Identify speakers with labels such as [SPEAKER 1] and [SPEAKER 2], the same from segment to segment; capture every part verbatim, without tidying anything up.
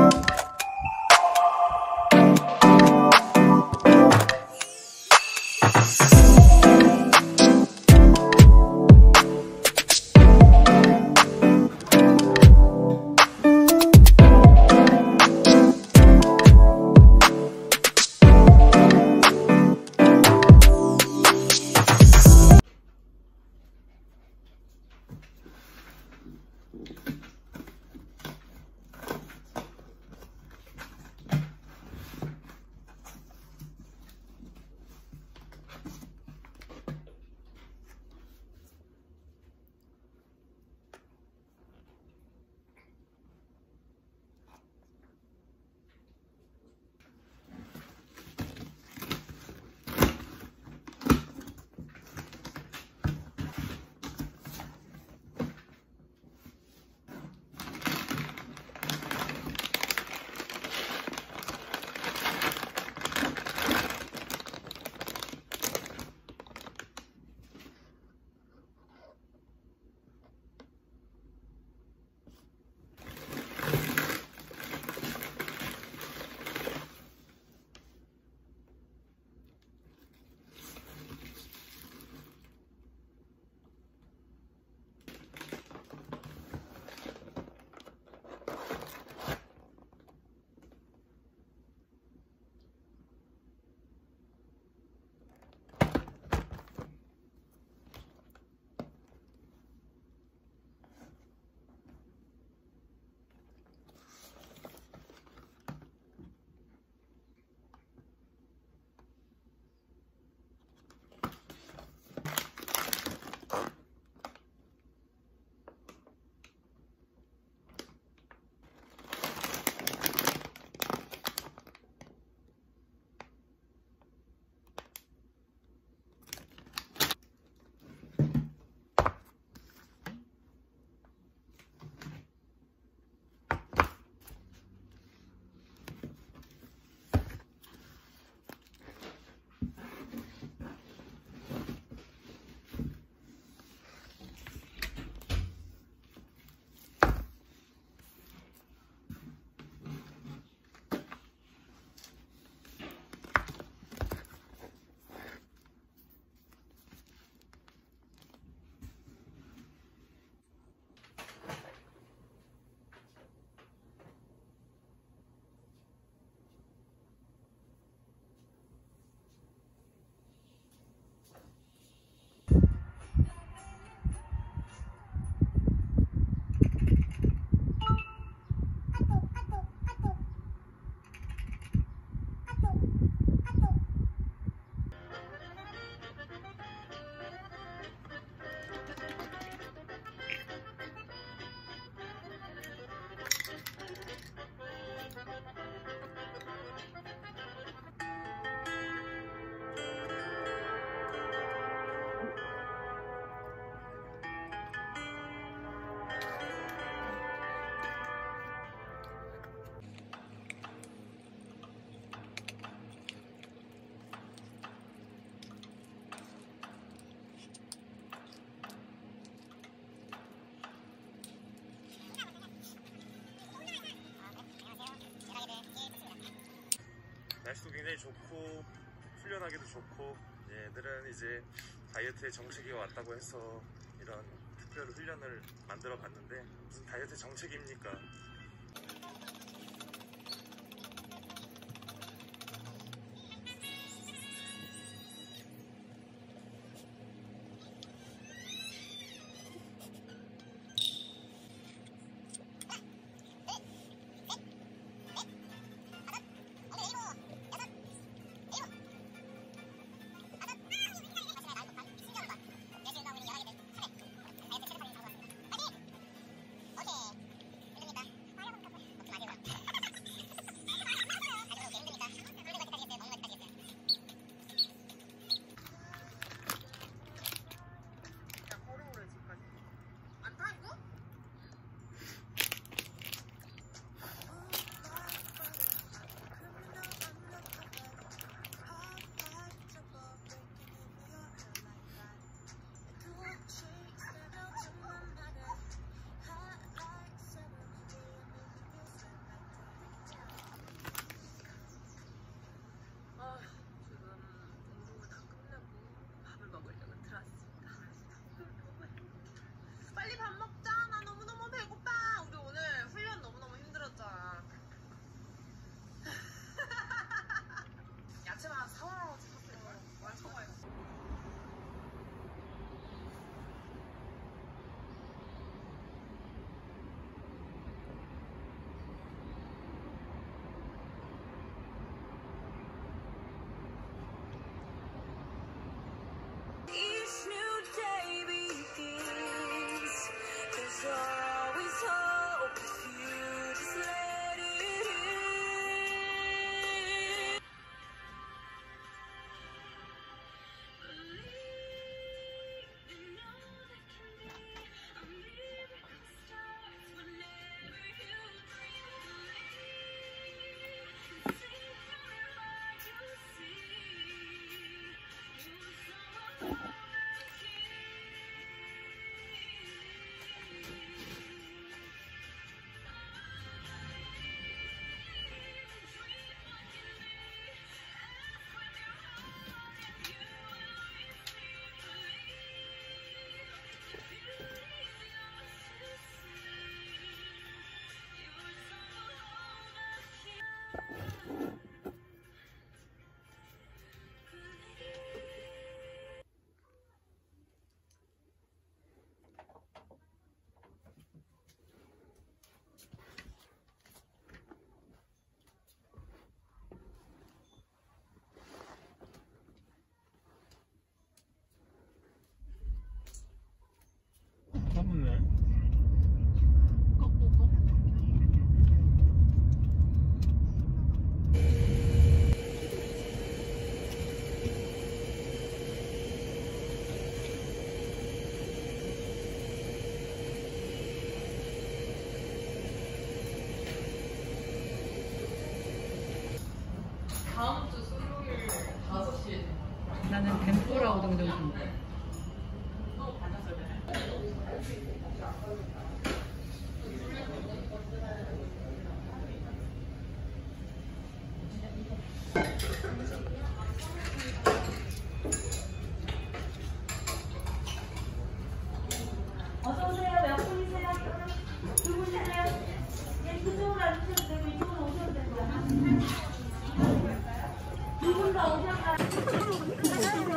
[SPEAKER 1] 날씨도 굉장히 좋고 훈련하기도 좋고, 얘들은 이제 다이어트에 정체기가 왔다고 해서 이런 특별 훈련을 만들어 봤는데 무슨 다이어트 정체기입니까?
[SPEAKER 2] 오케이, 됩니다.
[SPEAKER 1] 붙네.
[SPEAKER 2] 다음 주 수요일 다섯 시에
[SPEAKER 3] 나는 덴뿌라 우동 좀 줘.
[SPEAKER 4] 어서오세요. 몇 분이세요? 두 분이세요? 네, 그쪽으로 앉으셔도 되고 이쪽으로 오셔도 되고요. 두 분 다 오셨나요?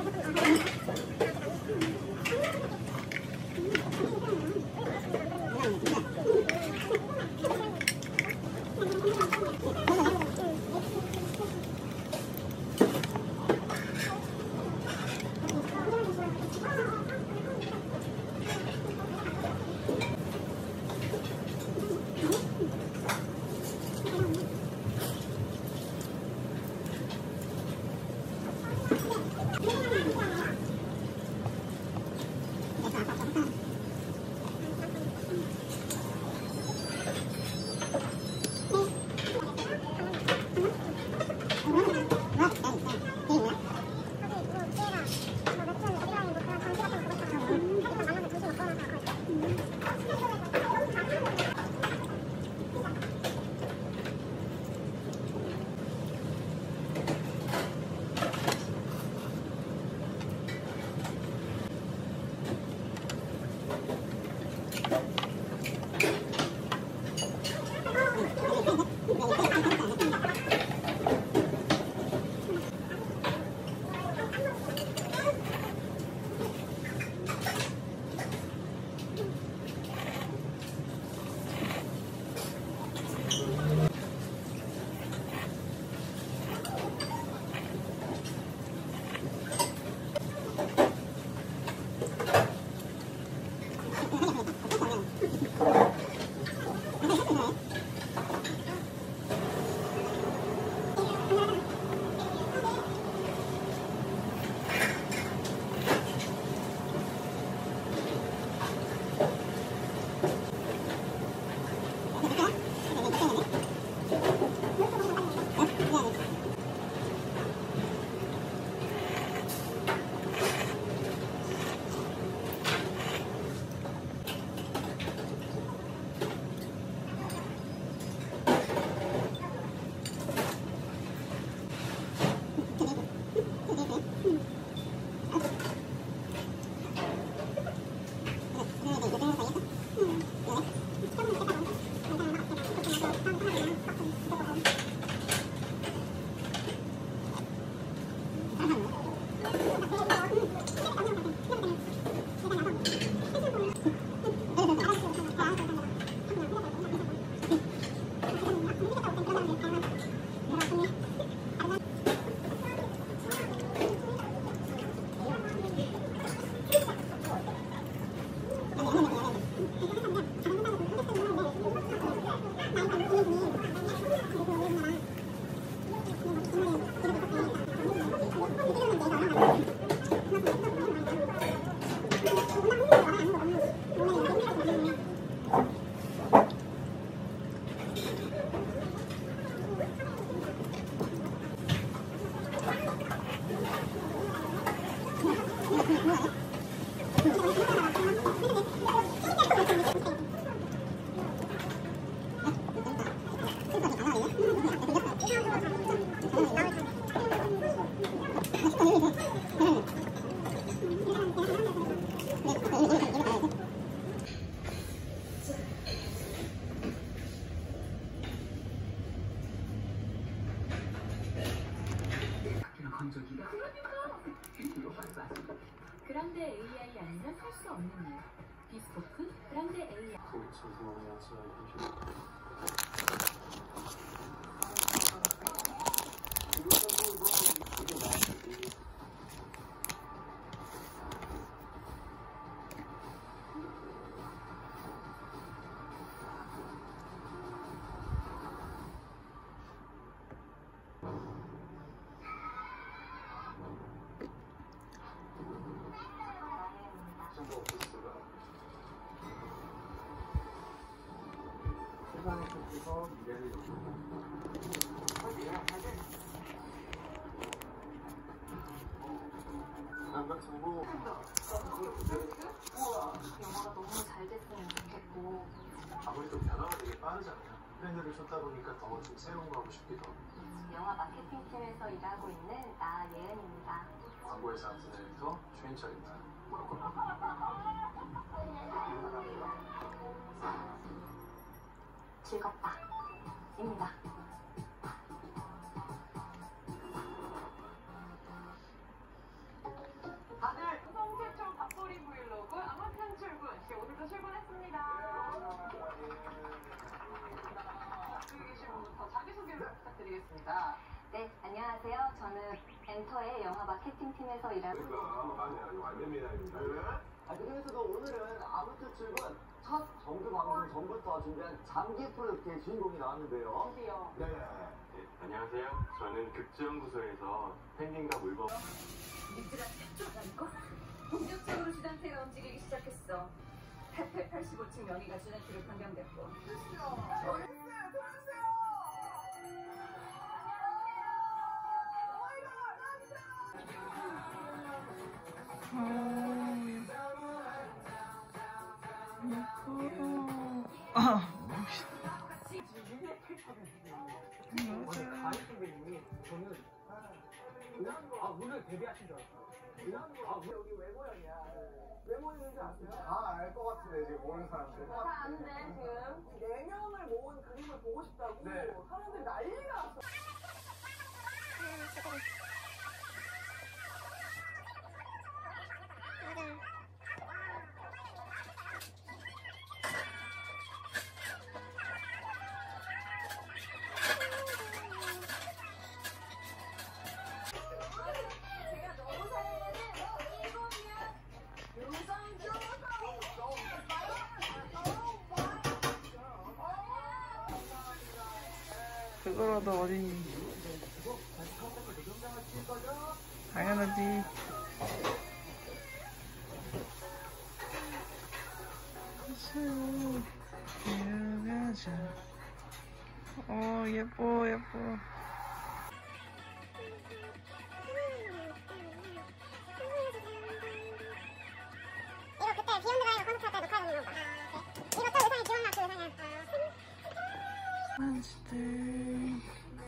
[SPEAKER 4] 그란데 에이아이 아니면 살 수 없는 일. 비스포크 그란데 에이아이.
[SPEAKER 5] 하나님께서 미래를 남각 정보
[SPEAKER 6] 영화가 너무 잘 됐으면 좋겠고
[SPEAKER 5] 아무래도 변화가 되게 빠르잖아요. 팬들을 쫓다 보니까 더 좀 새로운 거 하고 싶기도 하고.
[SPEAKER 6] 영화 마케팅팀에서 일하고 있는 나예은입니다.
[SPEAKER 5] 광고회사 디자이너 최인철입니다.
[SPEAKER 6] 즐겁다 입니다.
[SPEAKER 2] 다들 성세청 밥벌이 브이로그 아마탄 출근 씨 오늘도 출근했습니다. 여기 계신 분부터 자기소개를 부탁드리겠습니다.
[SPEAKER 6] 네, 안녕하세요. 저는 엔터의 영화 마케팅팀에서 일하고
[SPEAKER 7] 아, 그중에서도 오늘은 아무튼 출근 첫 정규 방송 전부터 준비한 장기 프로젝트의 주인공이 나왔는데요.
[SPEAKER 2] 드디어
[SPEAKER 7] 네.
[SPEAKER 8] 네, 안녕하세요. 저는 극지연구소에서 펭귄과 물범
[SPEAKER 6] 얘들아 쫓아가니까 본격적으로 주단태가 움직이기 시작했어. 팔십오 층 명의가 주단태로 변경됐고.
[SPEAKER 7] 가입선배님이 저는 아 오늘 데뷔하신 줄 알았어요. 아 여기 왜 모였냐? 왜 모이는지 아세요? 다 알 것 같은데 지금 모르는 사람들.
[SPEAKER 2] 다 아는데 지금 네 명을 모은 그림을 보고 싶다고
[SPEAKER 7] 네.
[SPEAKER 2] 사람들이 난리가 났어. 제가 너무 사랑하는 이분이야. 유성주.
[SPEAKER 3] 그거라도 어디 당연하지. 기억하자. 어 예뻐 예뻐.
[SPEAKER 9] 이거 그때 비욘드라이브 콘서트 할 때 녹화해 놓은 거. 이것도 의상이 기억나 그 의상이야.
[SPEAKER 3] Wednesday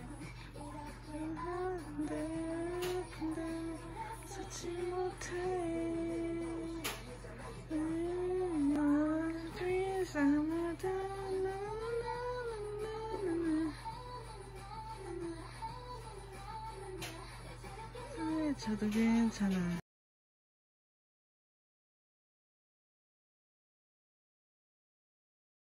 [SPEAKER 3] 한데 근데 쓰지 못해. 널 위해서 아무도 저도 괜찮아.